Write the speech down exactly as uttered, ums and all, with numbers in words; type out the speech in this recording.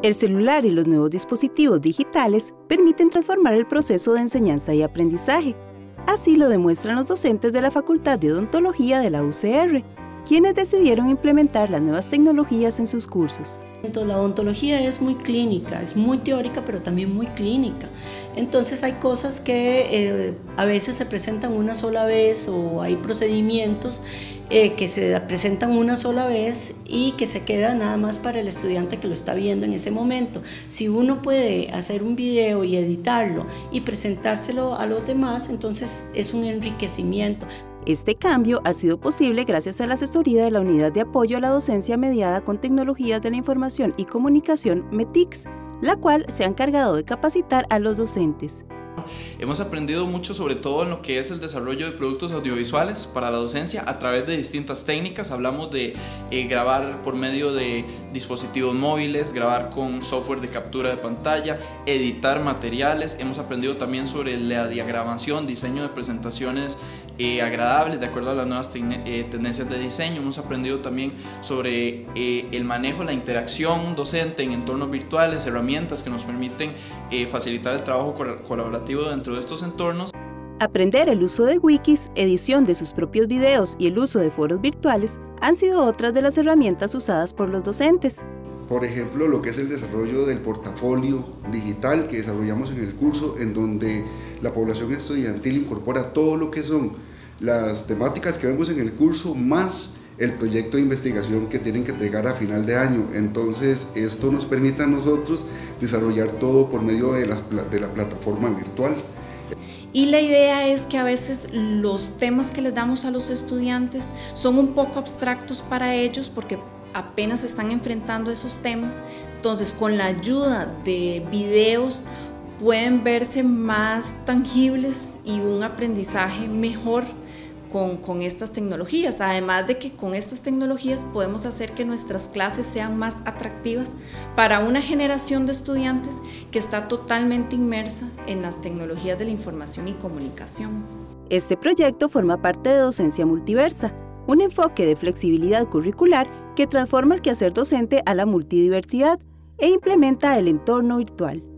El celular y los nuevos dispositivos digitales permiten transformar el proceso de enseñanza y aprendizaje. Así lo demuestran los docentes de la Facultad de Odontología de la U C R, quienes decidieron implementar las nuevas tecnologías en sus cursos. La odontología es muy clínica, es muy teórica, pero también muy clínica. Entonces hay cosas que eh, a veces se presentan una sola vez, o hay procedimientos eh, que se presentan una sola vez y que se queda nada más para el estudiante que lo está viendo en ese momento. Si uno puede hacer un video y editarlo y presentárselo a los demás, entonces es un enriquecimiento. Este cambio ha sido posible gracias a la asesoría de la Unidad de Apoyo a la Docencia Mediada con Tecnologías de la Información y Comunicación, METICS, la cual se ha encargado de capacitar a los docentes. Hemos aprendido mucho, sobre todo en lo que es el desarrollo de productos audiovisuales para la docencia a través de distintas técnicas. Hablamos de eh, grabar por medio de dispositivos móviles, grabar con software de captura de pantalla, editar materiales. Hemos aprendido también sobre la diagramación, diseño de presentaciones eh, agradables de acuerdo a las nuevas eh, tendencias de diseño. Hemos aprendido también sobre eh, el manejo, la interacción docente en entornos virtuales, herramientas que nos permiten eh, facilitar el trabajo colaborativo dentro de estos entornos. Aprender el uso de wikis, edición de sus propios videos y el uso de foros virtuales han sido otras de las herramientas usadas por los docentes. Por ejemplo, lo que es el desarrollo del portafolio digital que desarrollamos en el curso, en donde la población estudiantil incorpora todo lo que son las temáticas que vemos en el curso, más el proyecto de investigación que tienen que entregar a final de año. Entonces, esto nos permite a nosotros desarrollar todo por medio de la, de la plataforma virtual. Y la idea es que a veces los temas que les damos a los estudiantes son un poco abstractos para ellos porque apenas se están enfrentando a esos temas. Entonces, con la ayuda de videos pueden verse más tangibles y un aprendizaje mejor Con, con estas tecnologías, además de que con estas tecnologías podemos hacer que nuestras clases sean más atractivas para una generación de estudiantes que está totalmente inmersa en las tecnologías de la información y comunicación. Este proyecto forma parte de Docencia Multiversa, un enfoque de flexibilidad curricular que transforma el quehacer docente a la multidiversidad e implementa el entorno virtual.